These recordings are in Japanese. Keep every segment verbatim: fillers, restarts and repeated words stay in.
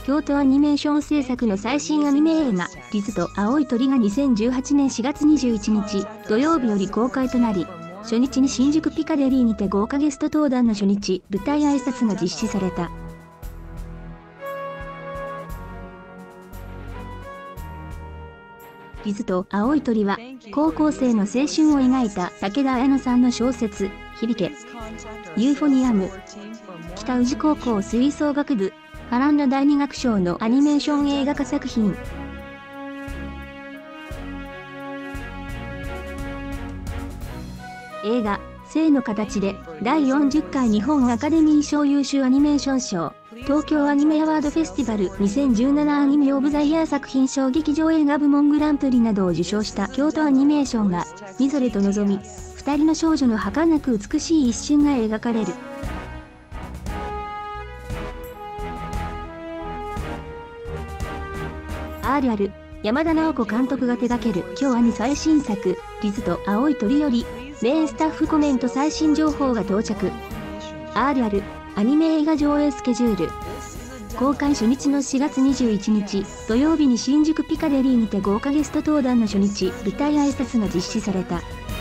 京都アニメーション制作の最新アニメ映画、リズと青い鳥がにせんじゅうはちねんしがつにじゅういちにち土曜日より公開となり、初日に新宿ピカデリーにて豪華ゲスト登壇の初日舞台挨拶が実施された。リズと青い鳥は、高校生の青春を描いた武田綾乃さんの小説、響け、ユーフォニアム、北宇治高校吹奏楽部、波乱の第二楽章のアニメーション映画化作品。映画、生の形で、だいよんじゅっかい日本アカデミー賞優秀アニメーション賞、東京アニメアワードフェスティバルにせんじゅうななアニメオブザイヤー作品賞劇場映画部門グランプリなどを受賞した京都アニメーションが、みぞれとのぞみ、二人の少女の儚く美しい一瞬が描かれる。アールアール、山田直子監督が手掛ける京アニ最新作、リズと青い鳥より、メインスタッフコメント最新情報が到着。アールアール、アニメ映画上映スケジュール。公開初日のしがつにじゅういちにち土曜日に新宿ピカデリーにて豪華ゲスト登壇の初日舞台挨拶が実施された。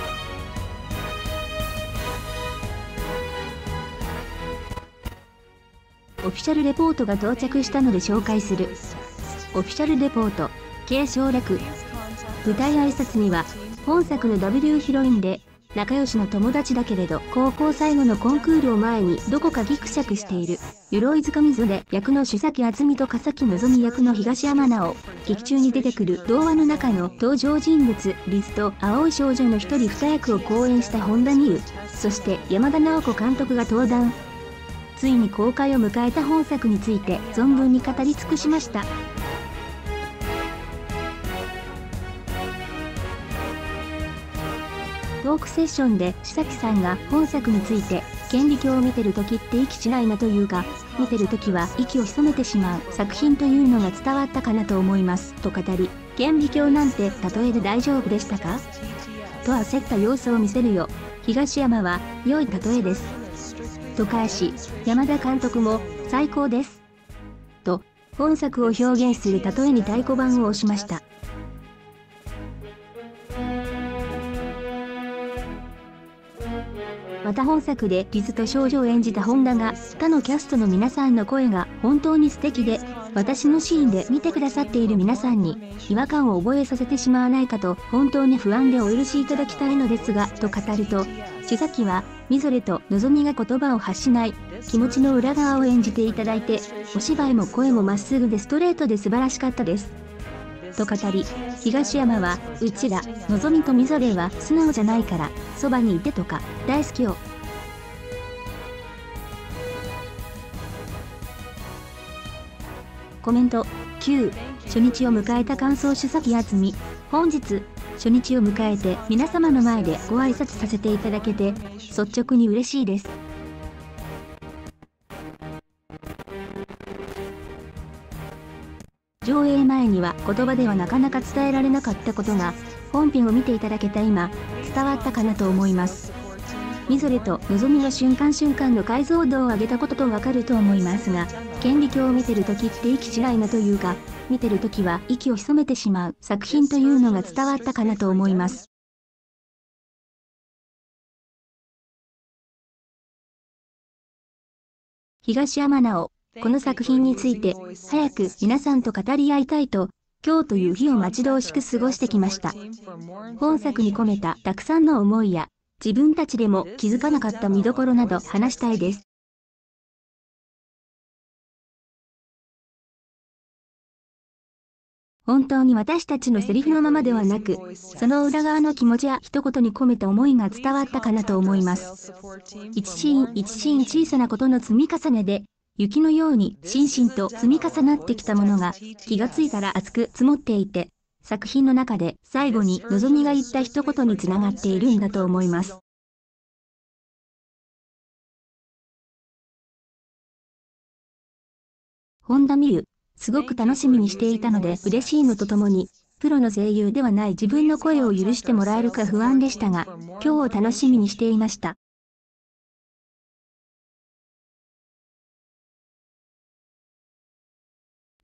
オフィシャルレポートが到着したので紹介する。オフィシャルレポート、継承略。舞台挨拶には、本作の ダブリュー ヒロインで、仲良しの友達だけれど高校最後のコンクールを前にどこかギクシャクしている鎧塚みぞれ役の須崎敦美と笠木希役の東山直、劇中に出てくる童話の中の登場人物リズと青い少女の一人二役を好演した本田望結、そして山田直子監督が登壇。ついに公開を迎えた本作について存分に語り尽くしました。トークセッションで須崎さんが本作について顕微鏡を見てる時って息しないなというか、見てる時は息を潜めてしまう作品というのが伝わったかなと思いますと語り、顕微鏡なんて例えで大丈夫でしたかと焦った様子を見せるよ。東山は良い例えですと返し、山田監督も最高ですと本作を表現する例えに太鼓判を押しました。また本作でリズと少女を演じた本田が他のキャストの皆さんの声が本当に素敵で、私のシーンで見てくださっている皆さんに違和感を覚えさせてしまわないかと本当に不安でお許しいただきたいのですがと語ると、須崎はみぞれとのぞみが言葉を発しない気持ちの裏側を演じていただいて、お芝居も声もまっすぐでストレートで素晴らしかったですと語り、東山は、うちら、のぞみとみぞれは素直じゃないから、そばにいてとか、大好きよ。コメント、きゅう、初日を迎えた感想須崎敦美。本日、初日を迎えて皆様の前でご挨拶させていただけて、率直に嬉しいです。上映前には言葉ではなかなか伝えられなかったことが、本編を見ていただけた今、伝わったかなと思います。みぞれとのぞみの瞬間瞬間の解像度を上げたこととわかると思いますが、顕微鏡を見てる時って息しないなというか、見てる時は息を潜めてしまう作品というのが伝わったかなと思います。東山直、この作品について、早く皆さんと語り合いたいと、今日という日を待ち遠しく過ごしてきました。本作に込めたたくさんの思いや、自分たちでも気づかなかった見どころなど話したいです。本当に私たちのセリフのままではなく、その裏側の気持ちや一言に込めた思いが伝わったかなと思います。一シーン一シーン小さなことの積み重ねで、雪のようにしんしんと積み重なってきたものが気がついたら厚く積もっていて、作品の中で最後にのぞみが言った一言につながっているんだと思います。本田望結、すごく楽しみにしていたので嬉しいのとともに、プロの声優ではない自分の声を許してもらえるか不安でしたが、今日を楽しみにしていました。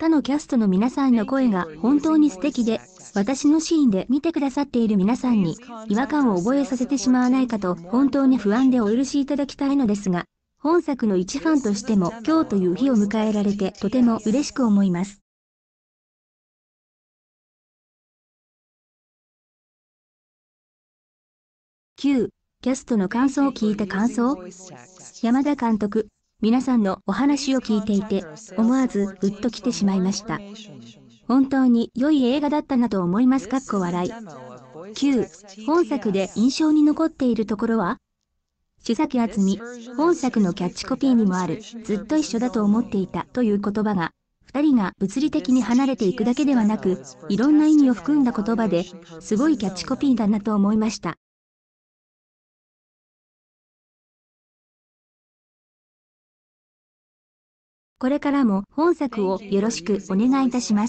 他のキャストの皆さんの声が本当に素敵で、私のシーンで見てくださっている皆さんに違和感を覚えさせてしまわないかと本当に不安でお許しいただきたいのですが、本作の一ファンとしても今日という日を迎えられてとても嬉しく思います。きゅう、キャストの感想を聞いた感想。山田監督、皆さんのお話を聞いていて、思わずグッときてしまいました。本当に良い映画だったなと思います。かっこ笑い。きゅう、本作で印象に残っているところは？須崎敦美、本作のキャッチコピーにもある、ずっと一緒だと思っていたという言葉が、二人が物理的に離れていくだけではなく、いろんな意味を含んだ言葉で、すごいキャッチコピーだなと思いました。これからも本作をよろしくお願いいたします。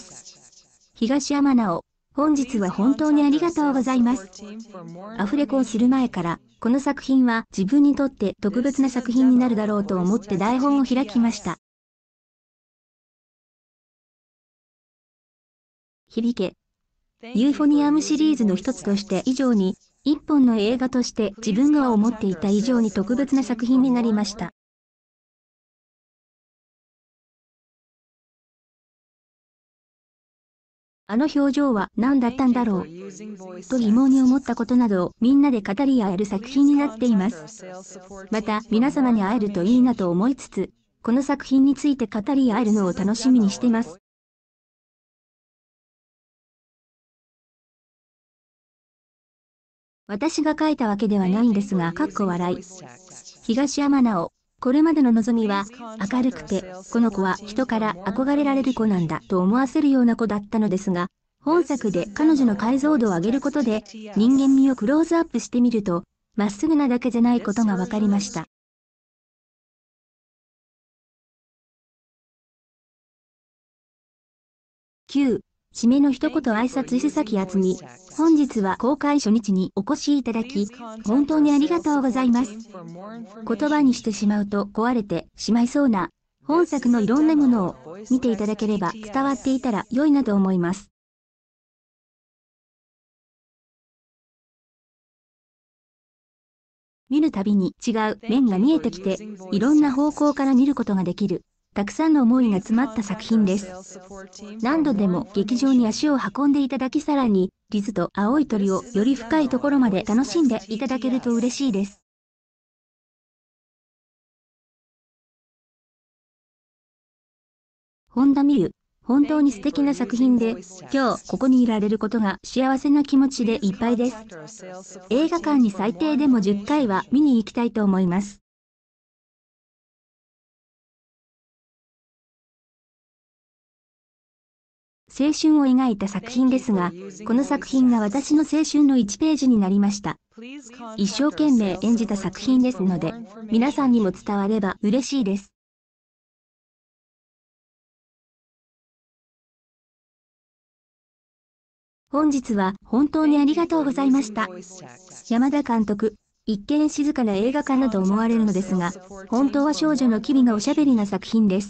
東山直、本日は本当にありがとうございます。アフレコをする前から、この作品は自分にとって特別な作品になるだろうと思って台本を開きました。響け。ユーフォニアムシリーズの一つとして以上に、一本の映画として自分が思っていた以上に特別な作品になりました。あの表情は何だったんだろうと疑問に思ったことなどをみんなで語り合える作品になっています。また皆様に会えるといいなと思いつつ、この作品について語り合えるのを楽しみにしてます。私が書いたわけではないんですが、かっこ笑い。東山直、これまでの望みは、明るくて、この子は人から憧れられる子なんだと思わせるような子だったのですが、本作で彼女の解像度を上げることで、人間味をクローズアップしてみると、まっすぐなだけじゃないことが分かりました。きゅう、締めの一言挨拶須崎敦美。本日は公開初日にお越しいただき、本当にありがとうございます。言葉にしてしまうと壊れてしまいそうな、本作のいろんなものを見ていただければ伝わっていたら良いなと思います。見るたびに違う面が見えてきて、いろんな方向から見ることができる。たくさんの思いが詰まった作品です。何度でも劇場に足を運んでいただきさらに、リズと青い鳥をより深いところまで楽しんでいただけると嬉しいです。本田美優、本当に素敵な作品で、今日ここにいられることが幸せな気持ちでいっぱいです。映画館に最低でもじゅっかいは見に行きたいと思います。青春を描いた作品ですが、この作品が私の青春のいちページになりました。一生懸命演じた作品ですので、皆さんにも伝われば嬉しいです。本日は本当にありがとうございました。山田監督、一見静かな映画かなと思われるのですが、本当は少女の機微がおしゃべりな作品です。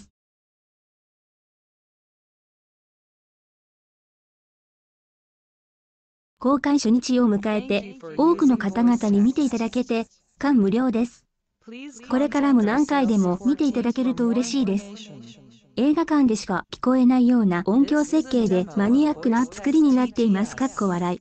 公開初日を迎えて、多くの方々に見ていただけて、感無量です。これからも何回でも見ていただけると嬉しいです。映画館でしか聞こえないような音響設計でマニアックな作りになっています。かっこ笑い。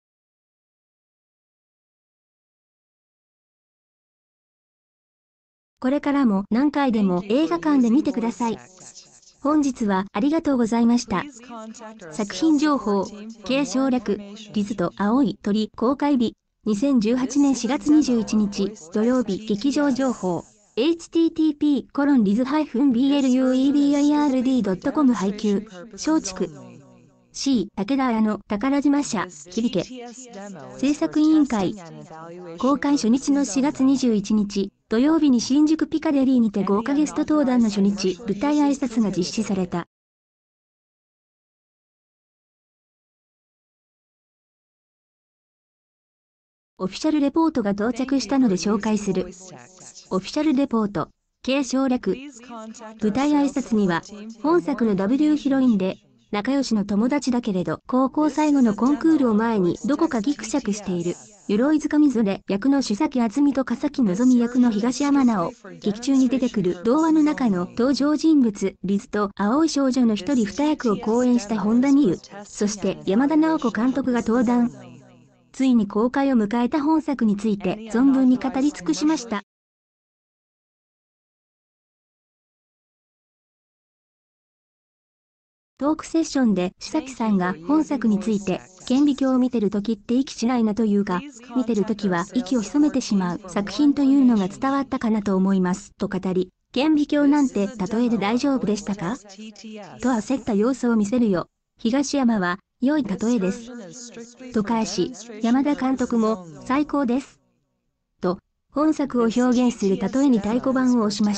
これからも何回でも映画館で見てください。本日はありがとうございました。作品情報、継承略、リズと青い鳥公開日、にせんじゅうはちねんしがつにじゅういちにち土曜日劇場情報、エイチティーティーピーコロンリズハイフンビーエルユーイービーアイアールディードットコム 配給、松竹。C、武田綾の宝島社、響け。制作委員会。公開初日のしがつにじゅういちにち、土曜日に新宿ピカデリーにて豪華ゲスト登壇の初日、舞台挨拶が実施された。オフィシャルレポートが到着したので紹介する。オフィシャルレポート。 継承略。舞台挨拶には、本作の ダブリュー ヒロインで、仲良しの友達だけれど、高校最後のコンクールを前にどこかギクシャクしている。鎧塚みぞれ役の須崎敦美と笠木希役の東山直。劇中に出てくる童話の中の登場人物、リズと青い少女の一人二役を好演した本田望結。そして山田直子監督が登壇。ついに公開を迎えた本作について存分に語り尽くしました。トークセッションで須崎さんが本作について、顕微鏡を見てる時って息しないなというか、見てる時は息を潜めてしまう作品というのが伝わったかなと思います、と語り、顕微鏡なんて例えで大丈夫でしたかと焦った様子を見せるよ。東山は、良い例えです。と返し、山田監督も、最高です。と、本作を表現する例えに太鼓判を押しました。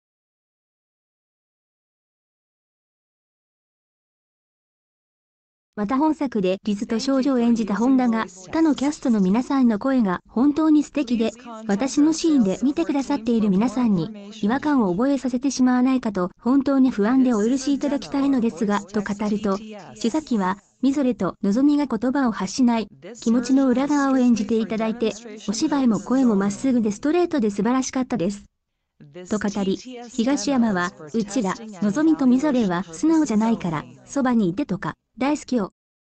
また本作でリズと少女を演じた本田が、他のキャストの皆さんの声が本当に素敵で、私のシーンで見てくださっている皆さんに、違和感を覚えさせてしまわないかと、本当に不安でお許しいただきたいのですが、と語ると、須崎は、みぞれとのぞみが言葉を発しない、気持ちの裏側を演じていただいて、お芝居も声もまっすぐでストレートで素晴らしかったです。と語り、東山は、うちら、のぞみとみぞれは素直じゃないから、そばにいてとか、大好きよ。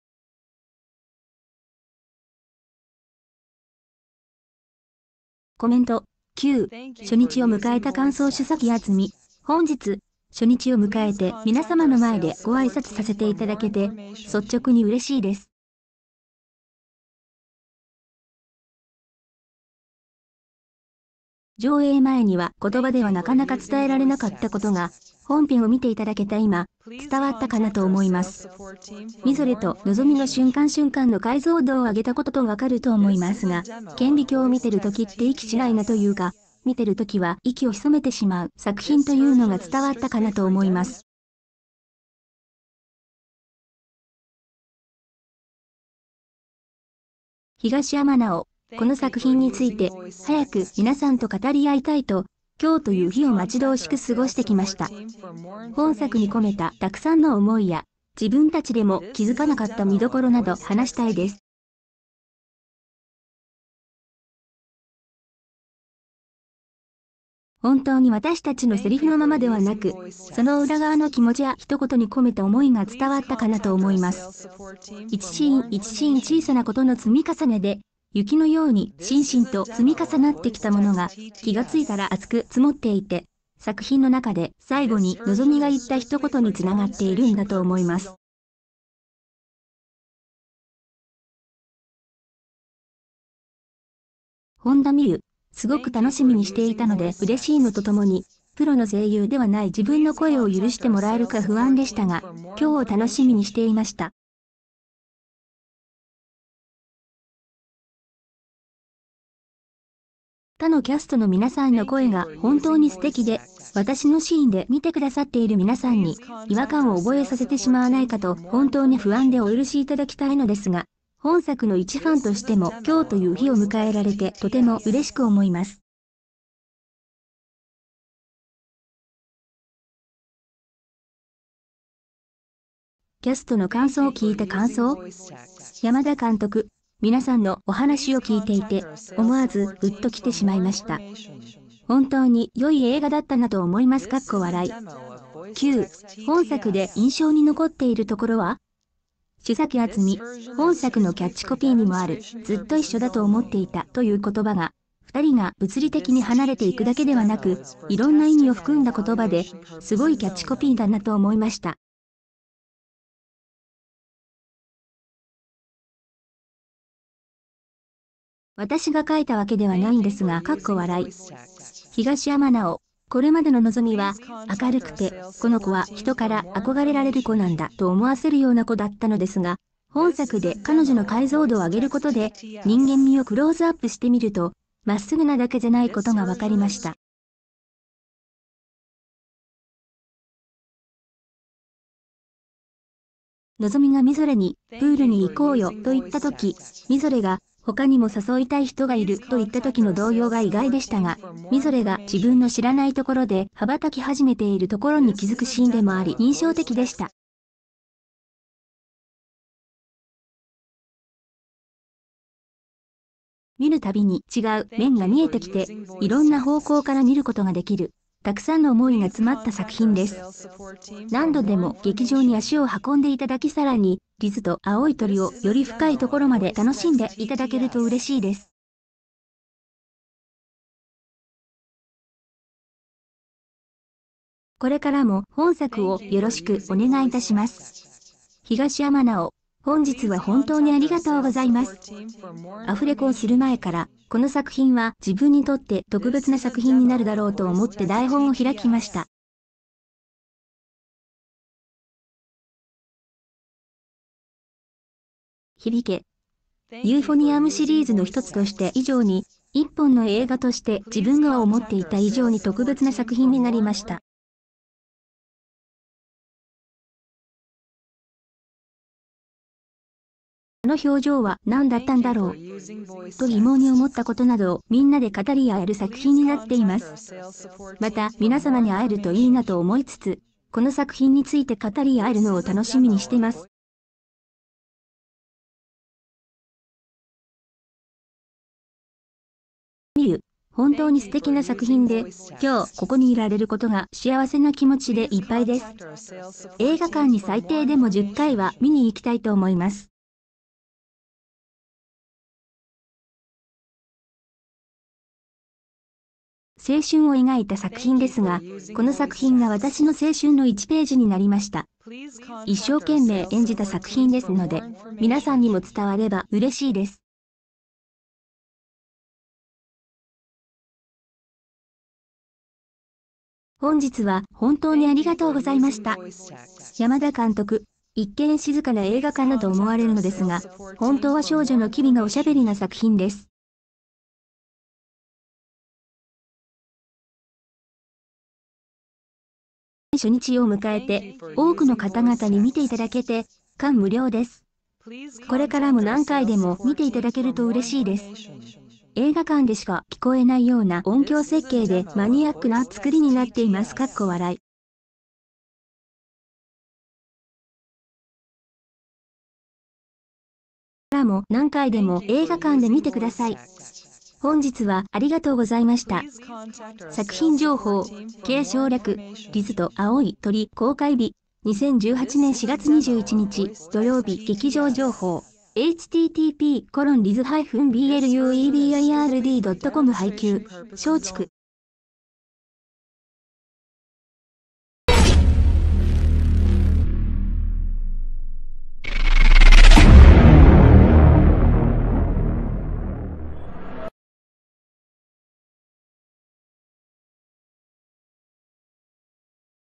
コメント、きゅう、初日を迎えた感想須崎敦美。本日、初日を迎えて皆様の前でご挨拶させていただけて、率直に嬉しいです。上映前には言葉ではなかなか伝えられなかったことが、本編を見ていただけた今、伝わったかなと思います。みぞれとのぞみの瞬間瞬間の解像度を上げたこととわかると思いますが、顕微鏡を見てるときって息しないなというか、見てるときは息を潜めてしまう作品というのが伝わったかなと思います。東山直、この作品について、早く皆さんと語り合いたいと、今日という日を待ち遠しく過ごしてきました。本作に込めたたくさんの思いや、自分たちでも気づかなかった見どころなど話したいです。本当に私たちのセリフのままではなく、その裏側の気持ちや一言に込めた思いが伝わったかなと思います。一シーン一シーン小さなことの積み重ねで、雪のようにしんしんと積み重なってきたものが気がついたら厚く積もっていて、作品の中で最後にのぞみが言った一言につながっているんだと思います。本田望結、すごく楽しみにしていたので嬉しいのとともに、プロの声優ではない自分の声を許してもらえるか不安でしたが、今日を楽しみにしていました。他のキャストの皆さんの声が本当に素敵で、私のシーンで見てくださっている皆さんに違和感を覚えさせてしまわないかと本当に不安でお許しいただきたいのですが、本作の一ファンとしても今日という日を迎えられてとても嬉しく思います。キャストの感想を聞いた感想？山田監督、皆さんのお話を聞いていて、思わずグッときてしまいました。本当に良い映画だったなと思います。かっこ笑い。きゅう、本作で印象に残っているところは？須崎敦美、本作のキャッチコピーにもある、ずっと一緒だと思っていたという言葉が、二人が物理的に離れていくだけではなく、いろんな意味を含んだ言葉で、すごいキャッチコピーだなと思いました。私が書いたわけではないんですが、かっこ笑い。東山直、これまでの望みは、明るくて、この子は人から憧れられる子なんだと思わせるような子だったのですが、本作で彼女の解像度を上げることで、人間味をクローズアップしてみると、まっすぐなだけじゃないことが分かりました。のぞみがみぞれに、プールに行こうよと言ったとき、みぞれが、 他にも誘いたい人がいると言った時の動揺が意外でしたが、みぞれが自分の知らないところで羽ばたき始めているところに気づくシーンでもあり印象的でした。見るたびに違う面が見えてきて、いろんな方向から見ることができる、たくさんの思いが詰まった作品です。何度でも劇場に足を運んでいただきさらに、リズと青い鳥をより深いところまで楽しんでいただけると嬉しいです。これからも本作をよろしくお願いいたします。東山直、本日は本当にありがとうございます。アフレコをする前から、この作品は自分にとって特別な作品になるだろうと思って台本を開きました。響け。ユーフォニアムシリーズの一つとして以上に、一本の映画として自分が思っていた以上に特別な作品になりました。あの表情は何だったんだろうと疑問に思ったことなどをみんなで語り合える作品になっています。また皆様に会えるといいなと思いつつ、この作品について語り合えるのを楽しみにしてます。みゆ、本当に素敵な作品で、今日ここにいられることが幸せな気持ちでいっぱいです。映画館に最低でもじゅっかいは見に行きたいと思います。青春を描いた作品ですが、この作品が私の青春のいちページになりました。一生懸命演じた作品ですので、皆さんにも伝われば嬉しいです。本日は本当にありがとうございました。山田監督、一見静かな映画かなと思われるのですが、本当は少女の機微がおしゃべりな作品です。初日を迎えて、多くの方々に見ていただけて、感無量です。これからも何回でも見ていただけると嬉しいです。映画館でしか聞こえないような音響設計でマニアックな作りになっています。かっこ笑い。からも何回でも映画館で見てください。本日はありがとうございました。作品情報、継承略、リズと青い鳥公開日、にせんじゅうはちねんしがつにじゅういちにち土曜日劇場情報、エイチティーティーピーコロンリズ -ビーエルユーイービーアイアールディードットコム 配給、松竹。